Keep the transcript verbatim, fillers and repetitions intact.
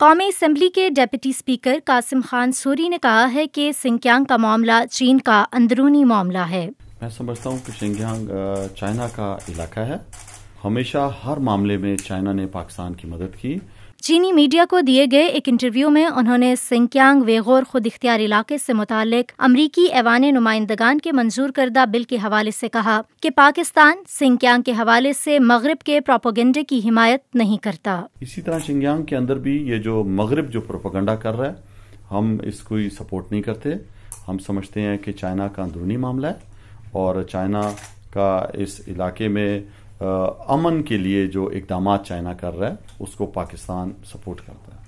कौमी असम्बली के deputy speaker Qasim Khan Suri ने कहा है कि सिंकियांग का मामला चीन का अंदरूनी मामला है। मैं समझता हूँ कि शिंजियांग चाइना का इलाका है। हमेशा हर मामले में चाइना ने पाकिस्तान की मदद की। चीनी मीडिया को दिए गए एक इंटरव्यू में उन्होंने सिंकियांग वेगौर खुद इख्तियार इलाके से मुतालिक अमरीकी ऐवान नुमाइंदगान के मंजूर करदा बिल के हवाले से कहा कि पाकिस्तान सिंकियांग के हवाले से मगरिब के प्रोपेगेंडे की हिमायत नहीं करता। इसी तरह शिंजियांग के अंदर भी ये जो मगरिब जो प्रोपेगेंडा कर रहा है, हम इसको सपोर्ट नहीं करते। हम समझते हैं कि चाइना का अंदरूनी मामला है और चाइना का इस इलाके में अमन के लिए जो इकदाम चाइना कर रहा है उसको पाकिस्तान सपोर्ट करता है।